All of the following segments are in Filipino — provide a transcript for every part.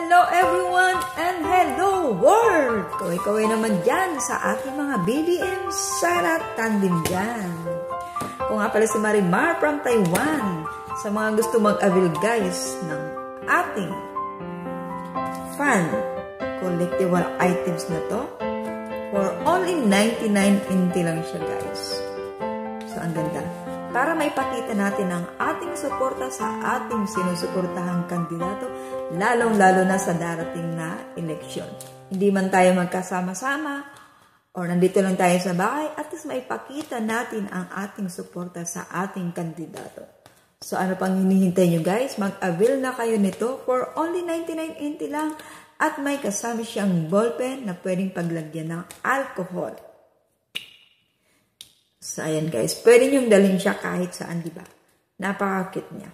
Hello everyone and hello world! Kaway-kaway naman dyan sa ating mga BBM Sara tandem dyan. Kung nga pala si Marimar from Taiwan, sa mga gusto mag-avail guys ng ating fan collectible items na to, for only 99 NT lang siya guys. So ang ganda. Para maipakita natin ang ating suporta sa ating sinusuportahang kandidato, lalong-lalo na sa darating na eleksyon. Hindi man tayo magkasama-sama o nandito lang tayo sa bahay, at least maipakita natin ang ating suporta sa ating kandidato. So ano pang hinihintay nyo guys? Mag-avail na kayo nito for only 99 NT lang, at may kasama siyang ballpen na pwedeng paglagyan ng alcohol. So, ayan guys. Pwede nyong dalhin siya kahit saan, diba? Napaka-cute niya.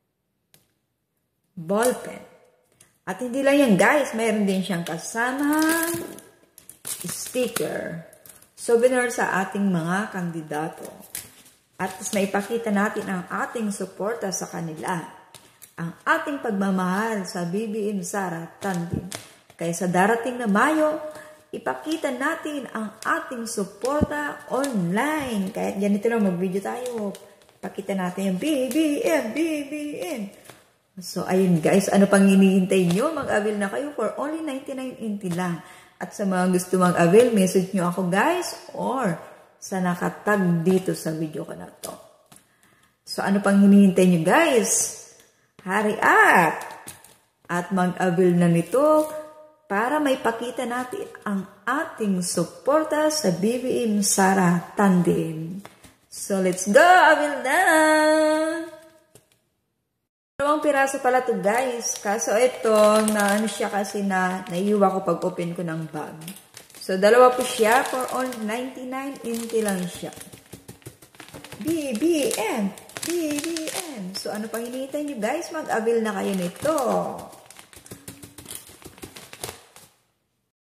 Ballpen. At hindi lang yan guys. Mayroon din siyang kasamang sticker. Souvenir sa ating mga kandidato. At maipakita natin ang ating suporta sa kanila. Ang ating pagmamahal sa BBM Sara tandem. Kaya sa darating na Mayo, ipakita natin ang ating suporta online. Kahit ganito lang mag-video tayo. Ipakita natin yung BBM. So, ayun guys. Ano pang hinihintay nyo? Mag-avail na kayo for only 99 NT lang. At sa mga gusto mag-avail, message nyo ako guys. Or sa nakatag dito sa video ko na to. So, ano pang hinihintay nyo guys? Hurry up! At mag-avail na nito para may pakita natin ang ating suporta sa BBM Sara tandem. So, let's go! Avail na! Dalawang piraso pala to guys. Kaso ito, ano siya kasi naiiwa ko pag open ko ng bag. So, dalawa po siya for only 99 NT lang siya. BBM! So, ano pang hinihintay nyo guys? Mag-avail na kayo nito.